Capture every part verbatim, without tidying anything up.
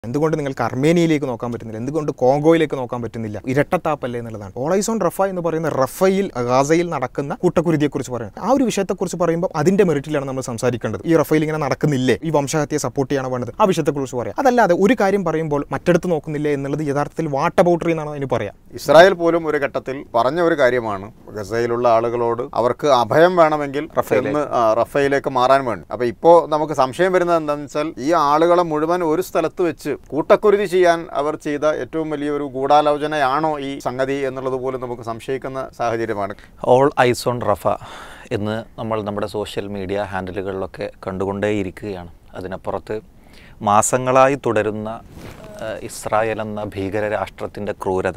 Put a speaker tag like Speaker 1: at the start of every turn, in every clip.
Speaker 1: എന്തുകൊണ്ട് നിങ്ങൾക്ക് അർമേനിയയിലേക്ക് നോക്കാൻ പറ്റുന്നില്ല, എന്തുകൊണ്ട് കോങ്കോയിലേക്ക് നോക്കാൻ പറ്റുന്നില്ല? ഇരട്ടത്താപ്പല്ലേ എന്നുള്ളതാണ്. ഓൾ ഐസ് ഓൺ റഫ എന്ന് പറയുന്ന റഫയിൽ ഗാസയിൽ നടക്കുന്ന കൂട്ടക്കുരുതിയെക്കുറിച്ച് പറയുന്നത്. ആ ഒരു വിഷയത്തെക്കുറിച്ച് പറയുമ്പോൾ അതിന്റെ മെറിറ്റിലാണ് നമ്മൾ സംസാരിക്കേണ്ടത്. ഈ റഫയിൽ ഇങ്ങനെ നടക്കുന്നില്ലേ, ഈ വംശഹത്യയെ സപ്പോർട്ട് ചെയ്യാണ് വേണ്ടത്, ആ വിഷയത്തെക്കുറിച്ച് പറയാം. അതല്ലാതെ ഒരു കാര്യം പറയുമ്പോൾ മറ്റെടുത്ത് നോക്കുന്നില്ലേ എന്നുള്ളത് യഥാർത്ഥത്തിൽ വാട്ട് അബൌട്ടറി എന്നാണ് അതിന് പറയാം.
Speaker 2: ഇസ്രായേൽ പോലും ഒരു ഘട്ടത്തിൽ പറഞ്ഞ ഒരു കാര്യമാണ്, ഗസയിലുള്ള ആളുകളോട് അവർക്ക് അഭയം വേണമെങ്കിൽ റഫയിലേക്ക് മാറാൻ വേണ്ടി. അപ്പൊ ഇപ്പോൾ നമുക്ക് സംശയം വരുന്നത് എന്താണെന്ന് വെച്ചാൽ, ഈ ആളുകളെ മുഴുവൻ ഒരു സ്ഥലത്ത് വെച്ച് കൂട്ടക്കുരുതി ചെയ്യാൻ അവർ ചെയ്ത ഏറ്റവും വലിയൊരു ഗൂഢാലോചനയാണോ ഈ സംഗതി എന്നുള്ളത് പോലും നമുക്ക് സംശയിക്കുന്ന സാഹചര്യമാണ്.
Speaker 3: ഓൾ ഐസ് ഓൺ റഫ എന്ന് നമ്മൾ നമ്മുടെ സോഷ്യൽ മീഡിയ ഹാൻഡിലുകളിലൊക്കെ കണ്ടുകൊണ്ടേയിരിക്കുകയാണ്. അതിനപ്പുറത്ത് മാസങ്ങളായി തുടരുന്ന ഇസ്രായേൽ എന്ന ഭീകര രാഷ്ട്രത്തിൻ്റെ ക്രൂരത,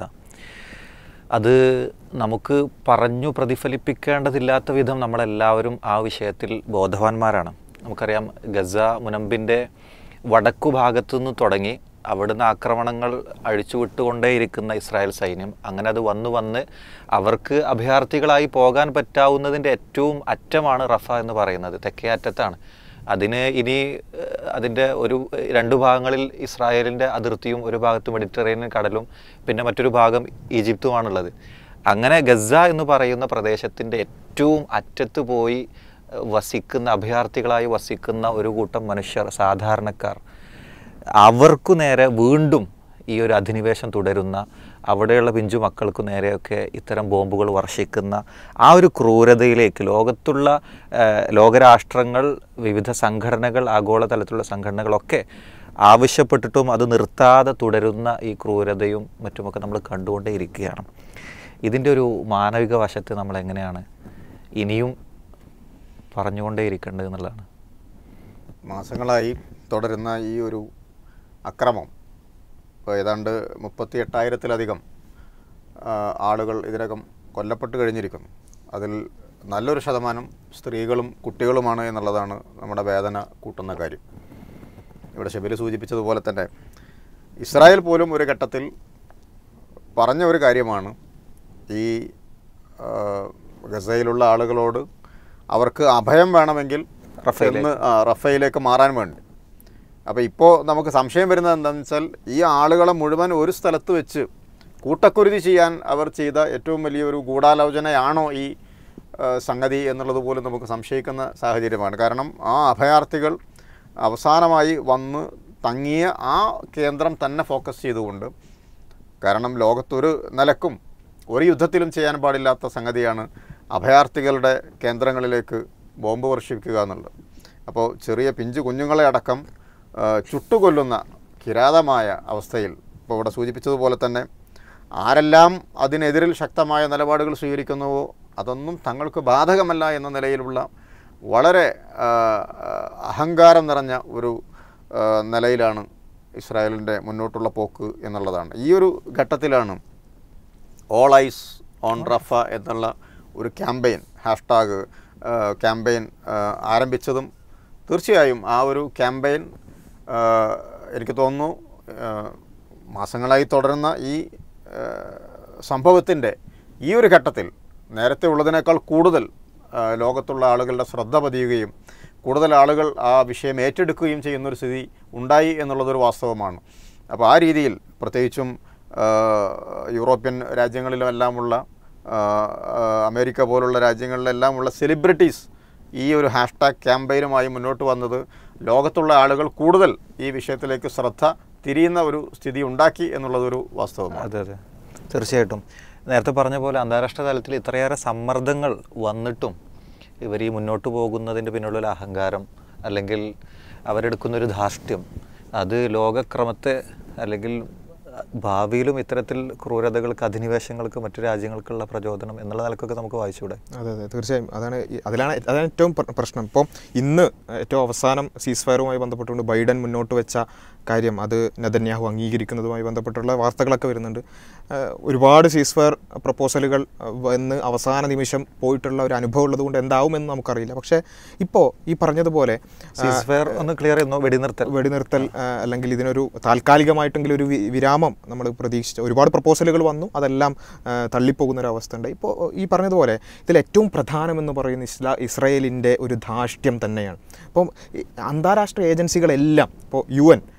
Speaker 3: അത് നമുക്ക് പറഞ്ഞു പ്രതിഫലിപ്പിക്കേണ്ടതില്ലാത്ത വിധം നമ്മളെല്ലാവരും ആ വിഷയത്തിൽ ബോധവാന്മാരാണ്. നമുക്കറിയാം, ഗസ മുനമ്പിൻ്റെ വടക്കു ഭാഗത്തു നിന്ന് തുടങ്ങി അവിടുന്ന് ആക്രമണങ്ങൾ അഴിച്ചുവിട്ടുകൊണ്ടേയിരിക്കുന്ന ഇസ്രായേൽ സൈന്യം, അങ്ങനെ അത് വന്നു വന്ന് അവർക്ക് അഭയാർത്ഥികളായി പോകാൻ പറ്റാവുന്നതിൻ്റെ ഏറ്റവും അറ്റമാണ് റഫ എന്ന് പറയുന്നത്, തെക്കേ അറ്റത്താണ്. അതിന് ഇനി അതിൻ്റെ ഒരു രണ്ട് ഭാഗങ്ങളിൽ ഇസ്രായേലിൻ്റെ അതിർത്തിയും ഒരു ഭാഗത്ത് മെഡിറ്ററേനിയൻ കടലും പിന്നെ മറ്റൊരു ഭാഗം ഈജിപ്തുമാണുള്ളത്. അങ്ങനെ ഗസ എന്ന് പറയുന്ന പ്രദേശത്തിൻ്റെ ഏറ്റവും അറ്റത്ത് പോയി വസിക്കുന്ന, അഭയാർത്ഥികളായി വസിക്കുന്ന ഒരു കൂട്ടം മനുഷ്യർ, സാധാരണക്കാർ, അവർക്കു നേരെ വീണ്ടും ഈ ഒരു അധിനിവേശം തുടരുന്ന, അവിടെയുള്ള പിഞ്ചു മക്കൾക്കു നേരെയൊക്കെ ഇത്തരം ബോംബുകൾ വർഷിക്കുന്ന ആ ഒരു ക്രൂരതയിലേക്ക് ലോകത്തുള്ള ലോകരാഷ്ട്രങ്ങൾ, വിവിധ സംഘടനകൾ, ആഗോളതലത്തിലുള്ള സംഘടനകളൊക്കെ ആവശ്യപ്പെട്ടിട്ടും അത് നിർത്താതെ തുടരുന്ന ഈ ക്രൂരതയും മറ്റുമൊക്കെ നമ്മൾ കണ്ടുകൊണ്ടേയിരിക്കുകയാണ്. ഇതിൻ്റെ ഒരു മാനവിക വശത്തെ നമ്മൾ എങ്ങനെയാണ് ഇനിയും പറഞ്ഞുകൊണ്ടേയിരിക്കേണ്ടത് എന്നുള്ളതാണ്.
Speaker 2: മാസങ്ങളായി തുടരുന്ന ഈ ഒരു അക്രമം, ഇപ്പോൾ ഏതാണ്ട് മുപ്പത്തി എട്ടായിരത്തിലധികം ആളുകൾ ഇതിനകം കൊല്ലപ്പെട്ട് കഴിഞ്ഞിരിക്കുന്നു. അതിൽ നല്ലൊരു ശതമാനം സ്ത്രീകളും കുട്ടികളുമാണ് എന്നുള്ളതാണ് നമ്മുടെ വേദന കൂട്ടുന്ന കാര്യം. ഇവിടെ ഷബീർ സൂചിപ്പിച്ചതുപോലെ തന്നെ ഇസ്രായേൽ പോലും ഒരു ഘട്ടത്തിൽ പറഞ്ഞ ഒരു കാര്യമാണ്, ഈ ഗസയിലുള്ള ആളുകളോട് അവർക്ക് അഭയം വേണമെങ്കിൽ റഫയിന്ന് റഫയിലേക്ക് മാറാൻ വേണ്ടി. അപ്പോൾ ഇപ്പോൾ നമുക്ക് സംശയം വരുന്നത് എന്താണെന്ന് വെച്ചാൽ, ഈ ആളുകളെ മുഴുവൻ ഒരു സ്ഥലത്ത് വെച്ച് കൂട്ടക്കുരുതി ചെയ്യാൻ അവർ ചെയ്ത ഏറ്റവും വലിയൊരു ഗൂഢാലോചനയാണോ ഈ സംഗതി എന്നുള്ളത് പോലും നമുക്ക് സംശയിക്കുന്ന സാഹചര്യമാണ്. കാരണം ആ അഭയാർത്ഥികൾ അവസാനമായി വന്ന് തങ്ങിയ ആ കേന്ദ്രം തന്നെ ഫോക്കസ് ചെയ്തുകൊണ്ട്, കാരണം ലോകത്തൊരു നിലക്കും ഒരു യുദ്ധത്തിലും ചെയ്യാൻ പാടില്ലാത്ത സംഗതിയാണ് അഭയാർത്ഥികളുടെ കേന്ദ്രങ്ങളിലേക്ക് ബോംബ് വർഷിക്കുക എന്നുള്ളത്. അപ്പോൾ ചെറിയ പിഞ്ചു കുഞ്ഞുങ്ങളെ അടക്കം ചുട്ടുകൊല്ലുന്ന കിരാതമായ അവസ്ഥയിൽ, ഇപ്പോൾ ഇവിടെ സൂചിപ്പിച്ചതുപോലെ തന്നെ ആരെല്ലാം അതിനെതിരിൽ ശക്തമായ നിലപാടുകൾ സ്വീകരിക്കുന്നുവോ അതൊന്നും തങ്ങൾക്ക് ബാധകമല്ല എന്ന നിലയിലുള്ള വളരെ അഹങ്കാരം നിറഞ്ഞ ഒരു നിലയിലാണ് ഇസ്രായേലിൻ്റെ മുന്നോട്ടുള്ള പോക്ക് എന്നുള്ളതാണ്. ഈ ഒരു ഘട്ടത്തിലാണ് ഓൾ ഐസ് ഓൺ റഫ എന്നുള്ള ഒരു ക്യാമ്പയിൻ, ഹാഷ്ടാഗ് ക്യാമ്പയിൻ ആരംഭിച്ചതും. തീർച്ചയായും ആ ഒരു ക്യാമ്പയിൻ എനിക്ക് തോന്നുന്നു മാസങ്ങളായി തുടരുന്ന ഈ സംഭവത്തിൻ്റെ ഈ ഒരു ഘട്ടത്തിൽ നേരത്തെ ഉള്ളതിനേക്കാൾ കൂടുതൽ ലോകത്തുള്ള ആളുകളുടെ ശ്രദ്ധ പതിയുകയും കൂടുതൽ ആളുകൾ ആ വിഷയം ഏറ്റെടുക്കുകയും ചെയ്യുന്നൊരു സ്ഥിതി ഉണ്ടായി എന്നുള്ളതൊരു വാസ്തവമാണ്. അപ്പോൾ ആ രീതിയിൽ പ്രത്യേകിച്ചും യൂറോപ്യൻ രാജ്യങ്ങളിലെല്ലാമുള്ള, അമേരിക്ക പോലുള്ള രാജ്യങ്ങളിലെല്ലാമുള്ള സെലിബ്രിറ്റീസ് ഈ ഒരു ഹാഷ്ടാഗ് ക്യാമ്പയിനുമായി മുന്നോട്ട് വന്നത് ലോകത്തുള്ള ആളുകൾ കൂടുതൽ ഈ വിഷയത്തിലേക്ക് ശ്രദ്ധ തിരിയുന്ന ഒരു സ്ഥിതി ഉണ്ടാക്കി എന്നുള്ളതൊരു വാസ്തവമാണ്.
Speaker 3: അതെ അതെ തീർച്ചയായിട്ടും. നേരത്തെ പറഞ്ഞ പോലെ അന്താരാഷ്ട്ര തലത്തിൽ ഇത്രയേറെ സമ്മർദ്ദങ്ങൾ വന്നിട്ടും ഇവർ ഈ മുന്നോട്ട് പോകുന്നതിൻ്റെ പിന്നിലുള്ള അഹങ്കാരം, അല്ലെങ്കിൽ അവരെടുക്കുന്നൊരു ധാർഷ്ട്യം, അത് ലോകക്രമത്തെ അല്ലെങ്കിൽ ഭാവിയിലും ഇത്തരത്തിൽ ക്രൂരതകൾക്ക്, അധിനിവേശങ്ങൾക്ക്, മറ്റു രാജ്യങ്ങൾക്കുള്ള പ്രചോദനം എന്നുള്ള നിലക്കൊക്കെ നമുക്ക് വായിച്ചൂടെ?
Speaker 1: അതെ അതെ തീർച്ചയായും. അതാണ് അതിലാണ് അതാണ് ഏറ്റവും പ്രശ്നം. ഇപ്പോൾ ഇന്ന് ഏറ്റവും അവസാനം സീസ് ഫയറുമായി ബന്ധപ്പെട്ടുകൊണ്ട് ബൈഡൻ മുന്നോട്ട് വെച്ച കാര്യം, അത് നെതന്യാഹു അംഗീകരിക്കുന്നതുമായി ബന്ധപ്പെട്ടുള്ള വാർത്തകളൊക്കെ വരുന്നുണ്ട്. ഒരുപാട് സീസ് ഫയർ പ്രപ്പോസലുകൾ വന്ന് അവസാന നിമിഷം പോയിട്ടുള്ള ഒരു അനുഭവം ഉള്ളതുകൊണ്ട് എന്താവുമെന്ന് നമുക്കറിയില്ല. പക്ഷേ ഇപ്പോൾ ഈ പറഞ്ഞതുപോലെ
Speaker 3: സീസ് ഫയർ ഒന്ന് ക്ലിയർ ചെയ്യുന്നു, വെടിനിർത്തൽ
Speaker 1: വെടിനിർത്തൽ അല്ലെങ്കിൽ ഇതിനൊരു താൽക്കാലികമായിട്ടെങ്കിലും ഒരു വിരാമം നമ്മൾ പ്രതീക്ഷിച്ച ഒരുപാട് പ്രപ്പോസലുകൾ വന്നു, അതെല്ലാം തള്ളിപ്പോകുന്നൊരവസ്ഥ ഉണ്ട്. ഇപ്പോൾ ഈ പറഞ്ഞതുപോലെ ഇതിൽ ഏറ്റവും പ്രധാനമെന്ന് പറയുന്ന ഇസ്ലാ ഇസ്രായേലിൻ്റെ ഒരു ധാർഷ്ട്യം തന്നെയാണ്. അപ്പം അന്താരാഷ്ട്ര ഏജൻസികളെല്ലാം, ഇപ്പോൾ യു എൻ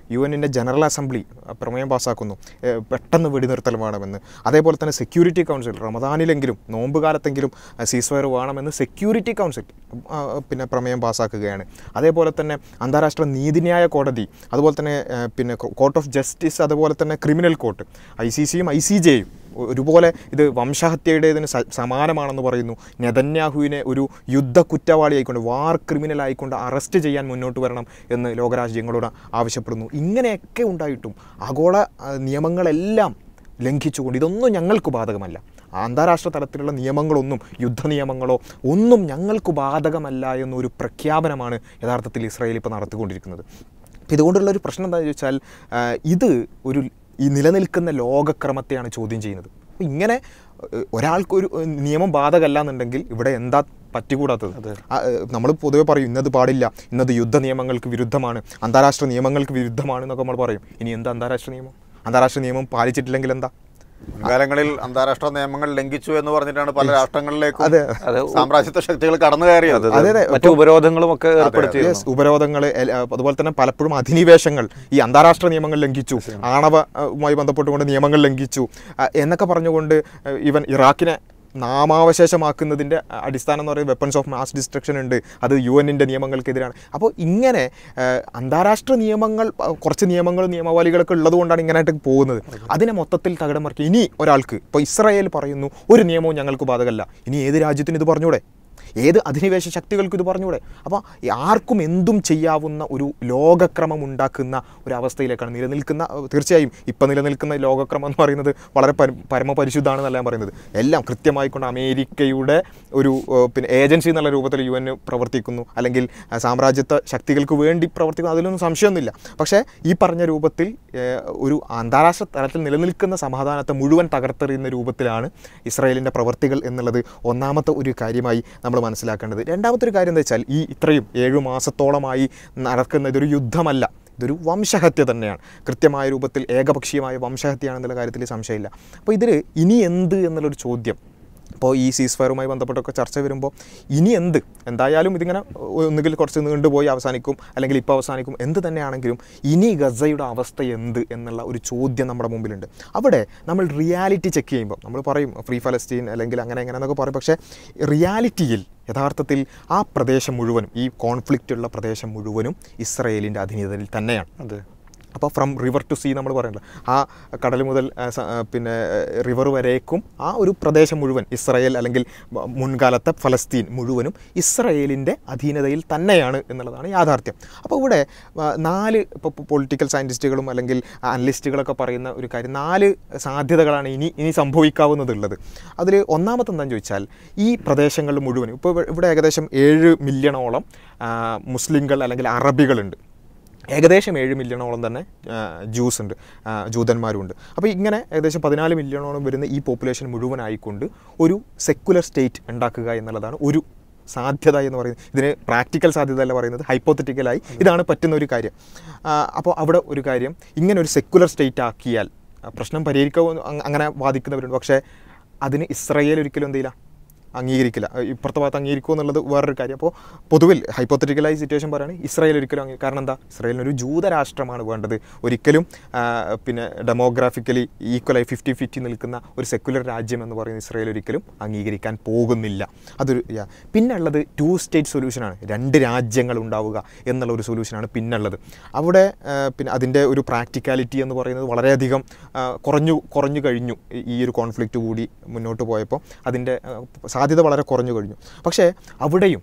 Speaker 1: യു എന്നിൻ്റെ ജനറൽ അസംബ്ലി പ്രമേയം പാസ്സാക്കുന്നു, പെട്ടെന്ന് വെടിനിർത്തൽ വേണമെന്ന്. അതേപോലെ തന്നെ സെക്യൂരിറ്റി കൗൺസിൽ റമദാനിലെങ്കിലും നോമ്പ് കാലത്തെങ്കിലും സീസ് ഫയർ വേണമെന്ന് സെക്യൂരിറ്റി കൗൺസിൽ പിന്നെ പ്രമേയം പാസ്സാക്കുകയാണ്. അതേപോലെ തന്നെ അന്താരാഷ്ട്ര നീതിന്യായ കോടതി, അതുപോലെ തന്നെ പിന്നെ കോർട്ട് ഓഫ് ജസ്റ്റിസ്, അതുപോലെ തന്നെ ക്രിമിനൽ കോർട്ട്, ഐ സി സിയും ഐ സി ജെയും ഒരുപോലെ ഇത് വംശഹത്യയുടേതിന് സമാനമാണെന്ന് പറയുന്നു. നെതന്യാഹുവിനെ ഒരു യുദ്ധ കുറ്റവാളിയായിക്കൊണ്ട്, വാർ ക്രിമിനൽ ആയിക്കൊണ്ട് അറസ്റ്റ് ചെയ്യാൻ മുന്നോട്ട് വരണം എന്ന് ലോകരാജ്യങ്ങളോട് ആവശ്യപ്പെടുന്നു. ഇങ്ങനെയൊക്കെ ഉണ്ടായിട്ടും ആഗോള നിയമങ്ങളെല്ലാം ലംഘിച്ചുകൊണ്ട് ഇതൊന്നും ഞങ്ങൾക്ക് ബാധകമല്ല, അന്താരാഷ്ട്ര തലത്തിലുള്ള നിയമങ്ങളൊന്നും, യുദ്ധ നിയമങ്ങളോ ഒന്നും ഞങ്ങൾക്ക് ബാധകമല്ല എന്നൊരു പ്രഖ്യാപനമാണ് യഥാർത്ഥത്തിൽ ഇസ്രായേൽ ഇപ്പോൾ നടത്തിക്കൊണ്ടിരിക്കുന്നത്. അപ്പോൾ ഇതുകൊണ്ടുള്ളൊരു പ്രശ്നം എന്താണെന്ന് ചോദിച്ചാൽ ഇത് ഒരു ഈ നിലനിൽക്കുന്ന ലോകക്രമത്തെയാണ് ചോദ്യം ചെയ്യുന്നത്. അപ്പോൾ ഇങ്ങനെ ഒരാൾക്കൊരു നിയമം ബാധകമല്ല എന്നുണ്ടെങ്കിൽ ഇവിടെ എന്താ പറ്റിക്കൂടാത്തത്? നമ്മൾ പൊതുവെ പറയും ഇന്നത് പാടില്ല, ഇന്നത് യുദ്ധ നിയമങ്ങൾക്ക് വിരുദ്ധമാണ്, അന്താരാഷ്ട്ര നിയമങ്ങൾക്ക് വിരുദ്ധമാണ് എന്നൊക്കെ നമ്മൾ പറയും. ഇനി എന്താ അന്താരാഷ്ട്ര നിയമം? അന്താരാഷ്ട്ര നിയമം പാലിച്ചിട്ടില്ലെങ്കിൽ എന്താ?
Speaker 2: മുൻകാലങ്ങളിൽ അന്താരാഷ്ട്ര നിയമങ്ങൾ ലംഘിച്ചു എന്ന് പറഞ്ഞിട്ടാണ് പല രാഷ്ട്രങ്ങളിലേക്കും സാമ്രാജ്യത്വ ശക്തികൾ കടന്നു കയറിയത്.
Speaker 3: മറ്റു ഉപരോധങ്ങളും ഒക്കെ ഏർപ്പെടുത്തി.
Speaker 1: ഉപരോധങ്ങൾ, അതുപോലെ തന്നെ പലപ്പോഴും അധിനിവേശങ്ങൾ ഈ അന്താരാഷ്ട്ര നിയമങ്ങൾ ലംഘിച്ചു, ആണവമായി ബന്ധപ്പെട്ടുകൊണ്ട് നിയമങ്ങൾ ലംഘിച്ചു എന്നൊക്കെ പറഞ്ഞുകൊണ്ട് ഈവൻ ഇറാഖിനെ നാമാവശേഷമാക്കുന്നതിൻ്റെ അടിസ്ഥാനം എന്ന് പറയുന്നത് വെപ്പൺസ് ഓഫ് മാസ് ഡിസ്ട്രക്ഷൻ ഉണ്ട്, അത് യു എന്നിൻ്റെ നിയമങ്ങൾക്കെതിരാണ്. അപ്പോൾ ഇങ്ങനെ അന്താരാഷ്ട്ര നിയമങ്ങൾ, കുറച്ച് നിയമങ്ങളും നിയമവാലികളൊക്കെ ഉള്ളതുകൊണ്ടാണ് ഇങ്ങനെയായിട്ട് പോകുന്നത്. അതിനെ മൊത്തത്തിൽ തകിടം മറിക്കുക. ഇനി ഒരാൾക്ക് ഇപ്പോൾ ഇസ്രായേൽ പറയുന്നു ഒരു നിയമവും ഞങ്ങൾക്ക് ബാധകമല്ല, ഇനി ഏത് രാജ്യത്തിന് ഇത് പറഞ്ഞൂടെ? ഏത് അധിനിവേശ ശക്തികൾക്ക് ഇത് പറഞ്ഞൂടെ? അപ്പോൾ ആർക്കും എന്തും ചെയ്യാവുന്ന ഒരു ലോകക്രമം ഉണ്ടാക്കുന്ന ഒരവസ്ഥയിലേക്കാണ് നിലനിൽക്കുന്ന. തീർച്ചയായും ഇപ്പം നിലനിൽക്കുന്ന ലോകക്രമം എന്ന് പറയുന്നത് വളരെ പരമപരിശുദ്ധമാണെന്നല്ല ഞാൻ പറയുന്നത്. എല്ലാം കൃത്യമായിക്കൊണ്ട് അമേരിക്കയുടെ ഒരു പിന്നെ ഏജൻസി എന്നുള്ള രൂപത്തിൽ യു എൻ പ്രവർത്തിക്കുന്നു, അല്ലെങ്കിൽ സാമ്രാജ്യത്വ ശക്തികൾക്ക് വേണ്ടി പ്രവർത്തിക്കുന്നു, അതിലൊന്നും സംശയമൊന്നുമില്ല. പക്ഷേ ഈ പറഞ്ഞ രൂപത്തിൽ ഒരു അന്താരാഷ്ട്ര തലത്തിൽ നിലനിൽക്കുന്ന സമാധാനത്തെ മുഴുവൻ തകർത്തെറിയുന്ന രൂപത്തിലാണ് ഇസ്രായേലിൻ്റെ പ്രവർത്തികൾ എന്നുള്ളത് ഒന്നാമത്തെ ഒരു കാര്യമായി നമ്മൾ മനസ്സിലാക്കേണ്ടത്. രണ്ടാമത്തെ ഒരു കാര്യം എന്താ വെച്ചാൽ ഈ ഇത്രയും ഏഴു മാസത്തോളമായി നടക്കുന്ന ഇതൊരു യുദ്ധമല്ല, ഇതൊരു വംശഹത്യ തന്നെയാണ്. കൃത്യമായ രൂപത്തിൽ ഏകപക്ഷീയമായ വംശഹത്യയാണെന്നുള്ള കാര്യത്തിൽ സംശയമില്ല. അപ്പോൾ ഇതിൽ ഇനി എന്ത് എന്നുള്ളൊരു ചോദ്യം ഇപ്പോൾ ഈ സീസ് ഫയറുമായി ബന്ധപ്പെട്ടൊക്കെ ചർച്ച വരുമ്പോൾ ഇനി എന്ത്, എന്തായാലും ഇതിങ്ങനെ ഒന്നുകിൽ കുറച്ച് നീണ്ടുപോയി അവസാനിക്കും, അല്ലെങ്കിൽ ഇപ്പോൾ അവസാനിക്കും, എന്ത് തന്നെയാണെങ്കിലും ഇനി ഗസയുടെ അവസ്ഥ എന്ത് എന്നുള്ള ഒരു ചോദ്യം നമ്മുടെ മുമ്പിലുണ്ട്. അവിടെ നമ്മൾ റിയാലിറ്റി ചെക്ക് ചെയ്യുമ്പോൾ നമ്മൾ പറയും ഫ്രീ ഫലസ്തീൻ അല്ലെങ്കിൽ അങ്ങനെ എങ്ങനെ എന്നൊക്കെ പറയും. പക്ഷേ റിയാലിറ്റിയിൽ യഥാർത്ഥത്തിൽ ആ പ്രദേശം മുഴുവനും, ഈ കോൺഫ്ലിക്റ്റ് ഉള്ള പ്രദേശം മുഴുവനും ഇസ്രായേലിൻ്റെ അധീനതയിൽ തന്നെയാണ്. അത് അപ്പോൾ ഫ്രം റിവർ ടു സീ നമ്മൾ പറയുന്നത് ആ കടൽ മുതൽ പിന്നെ റിവർ വരേക്കും ആ ഒരു പ്രദേശം മുഴുവൻ ഇസ്രായേൽ അല്ലെങ്കിൽ മുൻകാലത്തെ ഫലസ്തീൻ മുഴുവനും ഇസ്രായേലിൻ്റെ അധീനതയിൽ തന്നെയാണ് എന്നുള്ളതാണ് യാഥാർത്ഥ്യം. അപ്പോൾ ഇവിടെ നാല് ഇപ്പോൾ പൊളിറ്റിക്കൽ സയൻറ്റിസ്റ്റുകളും അല്ലെങ്കിൽ അനലിസ്റ്റുകളൊക്കെ പറയുന്ന ഒരു കാര്യം, നാല് സാധ്യതകളാണ് ഇനി ഇനി സംഭവിക്കാവുന്നതുള്ളത്. അതിൽ ഒന്നാമത്തെ എന്താണെന്ന് ചോദിച്ചാൽ ഈ പ്രദേശങ്ങളിൽ മുഴുവനും ഇപ്പോൾ ഇവിടെ ഏകദേശം ഏഴ് മില്യണോളം മുസ്ലിങ്ങൾ അല്ലെങ്കിൽ അറബികളുണ്ട്, ഏകദേശം ഏഴ് മില്യണോളം തന്നെ ജൂസ് ഉണ്ട്, ജൂതന്മാരുണ്ട്. അപ്പോൾ ഇങ്ങനെ ഏകദേശം പതിനാല് മില്യണോളം വരുന്ന ഈ പോപ്പുലേഷൻ മുഴുവനായിക്കൊണ്ട് ഒരു സെക്കുലർ സ്റ്റേറ്റ് ഉണ്ടാക്കുക എന്നുള്ളതാണ് ഒരു സാധ്യത എന്ന് പറയുന്നത്. ഇതിന് പ്രാക്ടിക്കൽ സാധ്യത അല്ല പറയുന്നത്, ഹൈപ്പോത്തറ്റിക്കലായി ഇതാണ് പറ്റുന്ന ഒരു കാര്യം. അപ്പോൾ അവിടെ ഒരു കാര്യം, ഇങ്ങനെ ഒരു സെക്കുലർ സ്റ്റേറ്റ് ആക്കിയാൽ പ്രശ്നം പരിഹരിക്കുക അങ്ങനെ വാദിക്കുന്നവരുണ്ട്. പക്ഷേ അതിന് ഇസ്രായേൽ ഒരിക്കലും എന്തില്ല അംഗീകരിക്കില്ല, ഇപ്പുറത്തെ ഭാഗത്ത് അംഗീകരിക്കുക എന്നുള്ളത് വേറൊരു കാര്യം. അപ്പോൾ പൊതുവിൽ ഹൈപ്പോത്തറ്റിക്കലായി സിറ്റുവേഷൻ പറയുകയാണെങ്കിൽ ഇസ്രായേൽ ഒരിക്കലും അംഗീ കാരണം എന്താ, ഇസ്രായേലിനൊരു ജൂതരാഷ്ട്രമാണ് വേണ്ടത്. ഒരിക്കലും പിന്നെ ഡെമോഗ്രാഫിക്കലി ഈക്വലായി ഫിഫ്റ്റി ഫിഫ്റ്റി നിൽക്കുന്ന ഒരു സെക്കുലർ രാജ്യം എന്ന് പറയുന്ന ഇസ്രായേൽ ഒരിക്കലും അംഗീകരിക്കാൻ പോകുന്നില്ല. അതൊരു പിന്നെ ഉള്ളത് ടു സ്റ്റേറ്റ് സൊല്യൂഷനാണ്, രണ്ട് രാജ്യങ്ങൾ ഉണ്ടാവുക എന്നുള്ള ഒരു സൊല്യൂഷനാണ് പിന്നുള്ളത്. അവിടെ പിന്നെ അതിൻ്റെ ഒരു പ്രാക്ടിക്കാലിറ്റി എന്ന് പറയുന്നത് വളരെയധികം കുറഞ്ഞു കുറഞ്ഞു കഴിഞ്ഞു. ഈ ഒരു കോൺഫ്ലിക്റ്റ് കൂടി മുന്നോട്ട് പോയപ്പോൾ അതിൻ്റെ സാധ്യത വളരെ കുറഞ്ഞു കഴിഞ്ഞു. പക്ഷേ അവിടെയും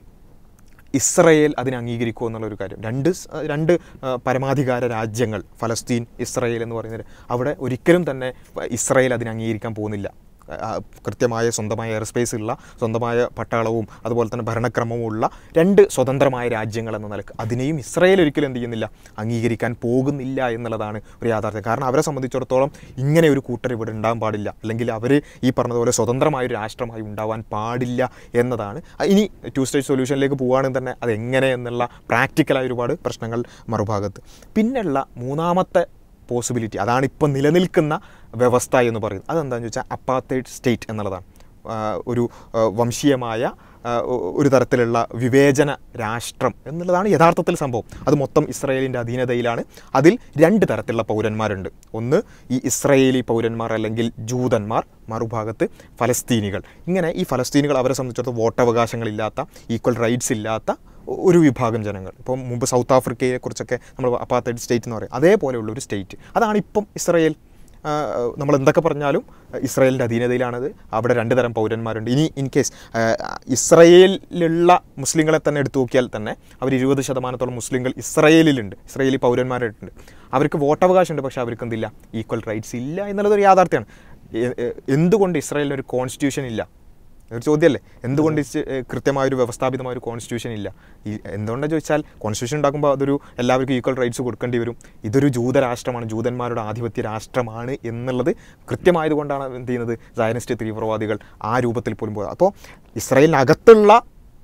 Speaker 1: ഇസ്രായേൽ അതിനെ അംഗീകരിക്കുമോ എന്നുള്ളൊരു കാര്യം, രണ്ട് രണ്ട് പരമാധികാര രാജ്യങ്ങൾ ഫലസ്തീൻ ഇസ്രായേൽ എന്ന് പറയുന്നത്, അവിടെ ഒരിക്കലും തന്നെ ഇസ്രായേൽ അതിനെ അംഗീകരിക്കാൻ പോകുന്നില്ല. കൃത്യമായ സ്വന്തമായ എയർ സ്പേസ് ഉള്ള, സ്വന്തമായ പട്ടാളവും അതുപോലെ തന്നെ ഭരണക്രമവും ഉള്ള രണ്ട് സ്വതന്ത്രമായ രാജ്യങ്ങൾ എന്ന നിലക്ക് അതിനെയും ഇസ്രായേൽ ഒരിക്കലും എന്ത് ചെയ്യുന്നില്ല, അംഗീകരിക്കാൻ പോകുന്നില്ല എന്നുള്ളതാണ് ഒരു യാഥാർത്ഥ്യം. കാരണം അവരെ സംബന്ധിച്ചിടത്തോളം ഇങ്ങനെ ഒരു കൂട്ടർ ഇവിടെ ഉണ്ടാകാൻ പാടില്ല, അല്ലെങ്കിൽ അവർ ഈ പറഞ്ഞതുപോലെ സ്വതന്ത്രമായൊരു രാഷ്ട്രമായി ഉണ്ടാവാൻ പാടില്ല എന്നതാണ്. ഇനി ടു സ്റ്റേറ്റ് സൊല്യൂഷനിലേക്ക് പോവുകയാണെങ്കിൽ തന്നെ അതെങ്ങനെ എന്നുള്ള പ്രാക്ടിക്കലായ ഒരുപാട് പ്രശ്നങ്ങൾ മറുഭാഗത്ത്. പിന്നെയുള്ള മൂന്നാമത്തെ പോസിബിലിറ്റി, അതാണ് ഇപ്പോൾ നിലനിൽക്കുന്ന വ്യവസ്ഥ എന്ന് പറയുന്നത്. അതെന്താണെന്ന് വെച്ചാൽ അപ്പാർത്തൈഡ് സ്റ്റേറ്റ് എന്നുള്ളതാണ്. ഒരു വംശീയമായ ഒരു തരത്തിലുള്ള വിവേചന രാഷ്ട്രം എന്നുള്ളതാണ് യഥാർത്ഥത്തിൽ സംഭവം. അത് മൊത്തം ഇസ്രായേലിൻ്റെ അധീനതയിലാണ്. അതിൽ രണ്ട് തരത്തിലുള്ള പൗരന്മാരുണ്ട്. ഒന്ന് ഈ ഇസ്രായേലി പൗരന്മാർ അല്ലെങ്കിൽ ജൂതന്മാർ, മറുഭാഗത്ത് ഫലസ്തീനികൾ. ഇങ്ങനെ ഈ ഫലസ്തീനികൾ അവരെ സംബന്ധിച്ചിടത്തോളം വോട്ടവകാശങ്ങളില്ലാത്ത, ഈക്വൽ റൈറ്റ്സ് ഇല്ലാത്ത ഒരു വിഭാഗം ജനങ്ങൾ. ഇപ്പം മുമ്പ് സൗത്ത് ആഫ്രിക്കയെക്കുറിച്ചൊക്കെ നമ്മൾ അപ്പാർത്തൈഡ് സ്റ്റേറ്റ് എന്ന് പറയും, അതേപോലെയുള്ള ഒരു സ്റ്റേറ്റ്. അതാണ് ഇപ്പം ഇസ്രായേൽ. നമ്മൾ എന്തൊക്കെ പറഞ്ഞാലും ഇസ്രായേലിൻ്റെ അധീനതയിലാണത്. അവിടെ രണ്ട് തരം പൗരന്മാരുണ്ട്. ഇനി ഇൻ കേസ് ഇസ്രായേലിലുള്ള മുസ്ലിങ്ങളെ തന്നെ എടുത്തു നോക്കിയാൽ തന്നെ അവർ ഇരുപത് ശതമാനത്തോളം മുസ്ലിങ്ങൾ ഇസ്രായേലിലുണ്ട്, ഇസ്രായേലി പൗരന്മാരായിട്ടുണ്ട്. അവർക്ക് വോട്ടവകാശമുണ്ട്, പക്ഷേ അവർക്ക് എന്തില്ല, ഈക്വൽ റൈറ്റ്സ് ഇല്ല എന്നുള്ളതൊരു യാഥാർത്ഥ്യമാണ്. എന്തുകൊണ്ട് ഇസ്രായേലിനൊരു കോൺസ്റ്റിറ്റ്യൂഷൻ ഇല്ല? ഒരു ചോദ്യമല്ലേ. എന്തുകൊണ്ട് കൃത്യമായൊരു വ്യവസ്ഥാപിതമായൊരു കോൺസ്റ്റിറ്റ്യൂഷൻ ഇല്ല? ഈ എന്തുകൊണ്ടാണ് ചോദിച്ചാൽ, കോൺസ്റ്റിറ്റ്യൂഷൻ ഉണ്ടാക്കുമ്പോൾ അതൊരു എല്ലാവർക്കും ഈക്വൽ റൈറ്റ്സ് കൊടുക്കേണ്ടി വരും. ഇതൊരു ജൂതരാഷ്ട്രമാണ്, ജൂതന്മാരുടെ ആധിപത്യ രാഷ്ട്രമാണ് എന്നുള്ളത് കൃത്യമായതുകൊണ്ടാണ് എന്ത് ചെയ്യുന്നത്, സയനിസ്റ്റ് തീവ്രവാദികൾ ആ രൂപത്തിൽ പോലും പോകുന്നത്. അപ്പോൾ ഇസ്രായേലിനകത്തുള്ള